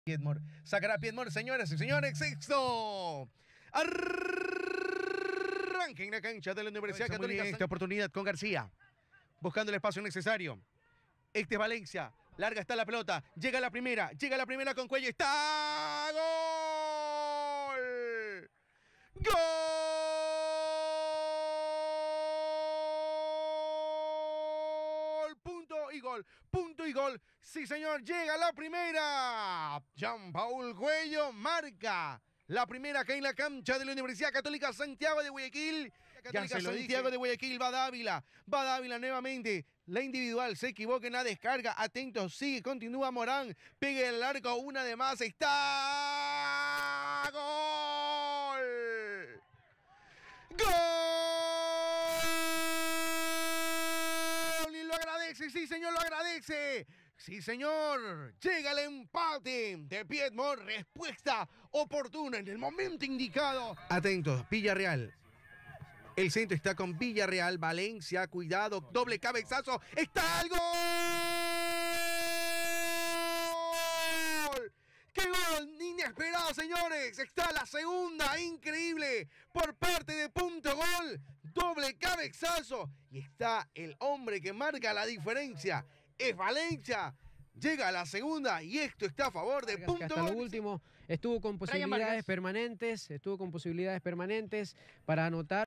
Piedmont. Sacará Piedmont, señoras y señores. Sexto. Arranca en la cancha de la Universidad Católica. Esta oportunidad con García. Buscando el espacio necesario. Este es Valencia. Larga está la pelota. Llega la primera con Cuello. ¡Está! ¡Gol! ¡Gol! Punto y gol. Sí, señor, llega la primera. Jean-Paul Cuello marca la primera acá en la cancha de la Universidad Católica Santiago de Guayaquil. Santiago de Guayaquil, va Dávila nuevamente. La individual se equivoca en la descarga. Atentos, sigue, continúa Morán. Pega el arco, una de más. ¡Está! ¡Gol! ¡Gol! Y lo agradece, sí señor, lo agradece. Sí señor, llega el empate de Piedmont. Respuesta oportuna en el momento indicado. Atentos, Villarreal. El centro está con Villarreal, Valencia, cuidado, doble cabezazo. ¡Está el gol! ¡Qué gol! Inesperado, señores. Está la segunda, increíble, por parte de Punto Gol. Doble cabezazo. Y está el hombre que marca la diferencia. Es Valencia. Llega a la segunda y esto está a favor de Punto Hasta Gol. lo último estuvo con posibilidades permanentes para anotar.